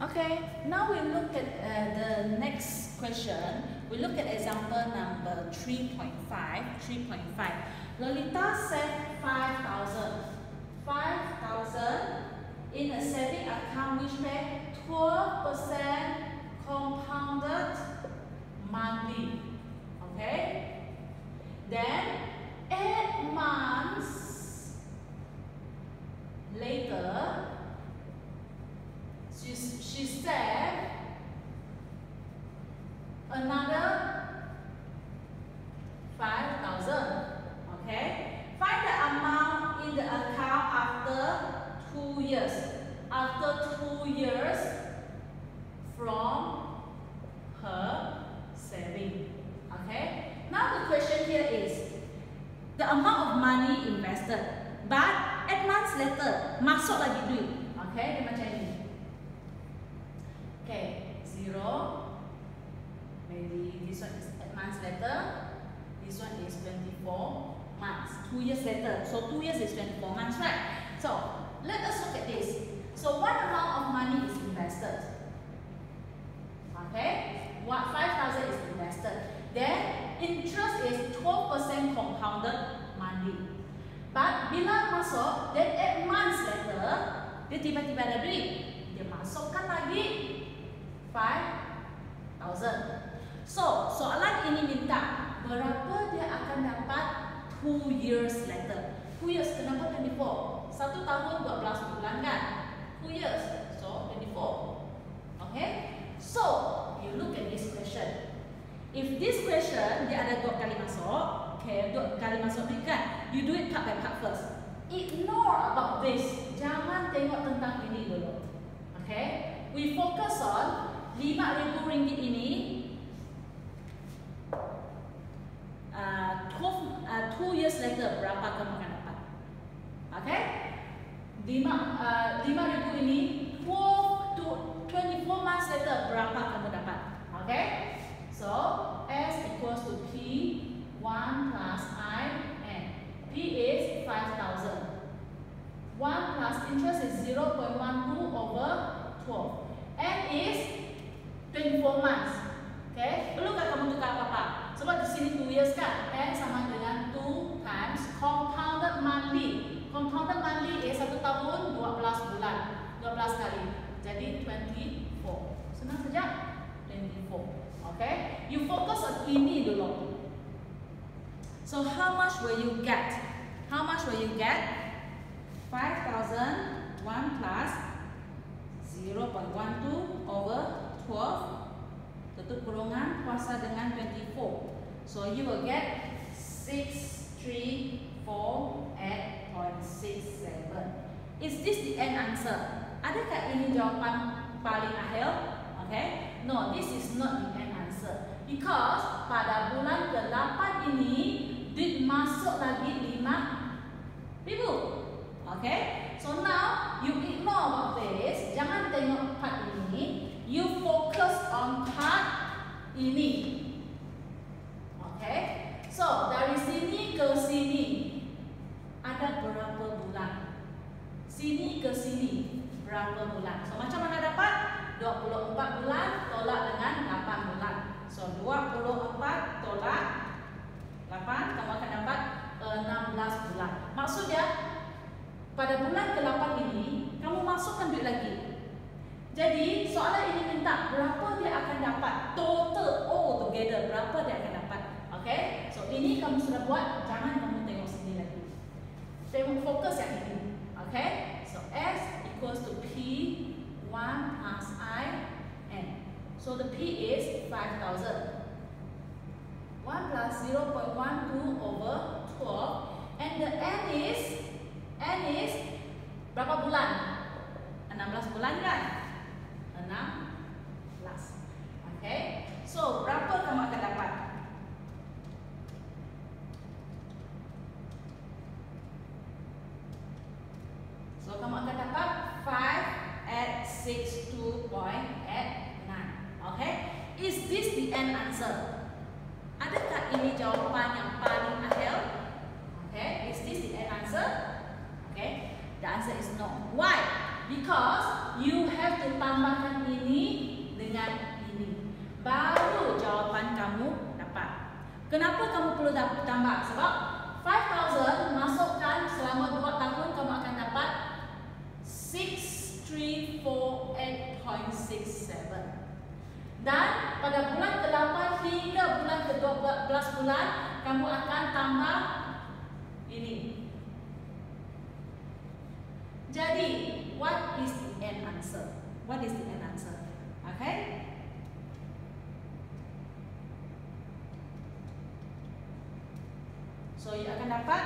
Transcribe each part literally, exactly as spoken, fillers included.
Okay, now we look at uh, the next question. We look at example number three point five. three point five. Lolita saved five thousand. five thousand in a saving account which paid twelve percent compounded monthly. Okay? Then, eight months later, she, she saved another five thousand. Okay? Find the amount in the account after two years. After two years from her saving. Okay? Now the question here is the amount of money invested, but eight months later masuk lagi duit. Okay? Dia macam ini. Okay, zero. Maybe this one is eight months later. This one is twenty-four months. Two years later. So two years is twenty-four months, right? So let us look at this. So what amount of money is invested? Okay, what five thousand is invested. Then interest is twelve percent compounded monthly. But bila masuk, then eight months later, dia tiba-tiba ada duit. Dia masukkan lagi five thousand. So, soalan ini minta berapa dia akan dapat two years later. two years kenapa twenty-four? Satu tahun dua belas bulan kan? two years, so twenty-four. Okay? So, you look at this question. If this question dia ada dua kali masuk, okay, dua kali masuk ni kan? You do it part by part first. Ignore about this. Jangan tengok tentang ini dulu. Okay? We focus on lima ribu ringgit ini. Uh, twelve, uh, two years later berapa kamu akan dapat? Okay? lima ribu ini twelve to twenty-four months later berapa kamu dapat? Okay? So S equals to P one plus I N. P is five thousand. one plus interest is zero point one two over twelve. N is twenty-four months. Okay? Perlukah kamu tukar apa-apa? Sebab di sini two years kan? N sama dengan two times compounded monthly. Compounded monthly is satu tahun dua belas bulan. dua belas kali. Jadi twenty-four. Senang saja? twenty-four. Okay? You focus on ini dulu. So how much will you get? How much will you get? five thousand one plus zero point one two over twelve. Tutup kurungan kuasa dengan twenty-four. So you will get six three four eight point six seven. Is this the end answer? Adakah ini jawapan paling akhir? Okay? No, this is not the end answer. Because pada bulan ke delapan ini duit masuk lagi lima ribu. Okay? So now you ignore about this. Jangan tengok part ini. You focus on part ini. Okay? So dari sini ke sini ada berapa bulan? Sini ke sini berapa bulan? So macam mana dapat? dua puluh empat bulan tolak dengan delapan bulan. So dua puluh empat tolak delapan, kamu akan dapat enam belas bulan. Maksudnya pada bulan ke delapan ini kamu masukkan duit lagi. Jadi soalan ini minta berapa dia akan dapat total all together, berapa dia akan dapat. Okay? So ini kamu sudah buat, jangan kamu tengok sini lagi. Tengok fokus yang ini. Okay? So S equals to P one plus I N. So the P is five thousand. one plus zero point one two over twelve. And the N is N is berapa bulan? enam belas bulan kan? enam belas. Okay? So berapa kamu akan dapat? So kamu akan dapat five at six two point eight nine. Okay? Is this the end answer? Adakah ini jawapan yang paling akhir? Okay? Is this the end answer? Okay? The answer is no. Why? Because you have to tambahkan ini Kenapa kamu perlu tambah? Sebab five thousand masukkan selama dua tahun kamu akan dapat six three four eight point six seven. Dan pada bulan ke delapan hingga bulan ke dua belas bulan kamu akan tambah ini. Jadi, what is the end answer? What is the end answer? Okay? So, you akan dapat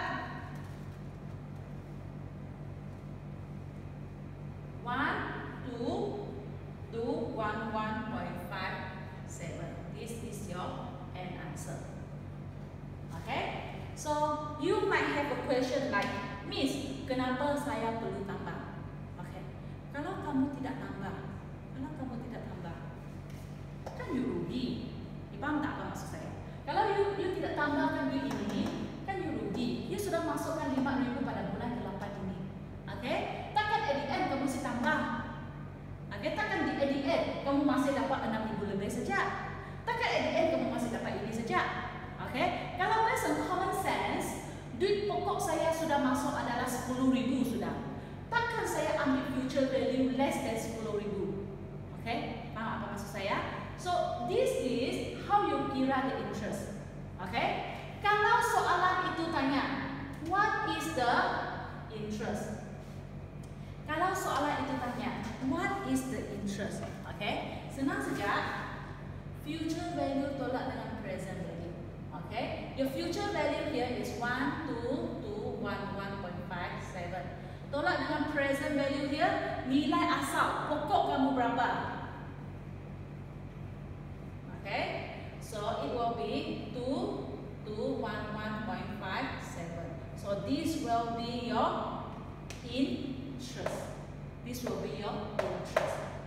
one, two, two, one, one point five seven. This is your end answer. Okay? So, you might have a question like, Miss, kenapa saya perlu tambah? Okay? Kalau kamu tidak tambah, kalau kamu tidak tambah, kan you rugi. You faham tak apa maksud saya? Kalau you, you tidak tambahkan duit ini, kan you rugi. You sudah masukkan lima ribu pada bulan ke delapan ini. Okay? Takkan at the end kamu mesti tambah. Okay? Takkan di at the end kamu masih dapat enam ribu lebih saja. Takkan at the end kamu masih dapat ini saja. Okay? Kalau based on common sense, duit pokok saya sudah masuk adalah sepuluh ribu sudah. Takkan saya ambil future value less than sepuluh ribu. Okay? Faham apa maksud saya? So, this is how you kira the interest. Okay? Kalau soalan itu tanya, what is the interest? Kalau soalan itu tanya, what is the interest? Okay? Senang saja. Future value tolak dengan present value. Okay? Your future value here is one, two, two, one, one point five seven. Tolak dengan present value here, nilai asal, pokok kamu berapa? Okay? So, it will be two, two, one, one point five seven. So, this will be your interest. This will be your interest.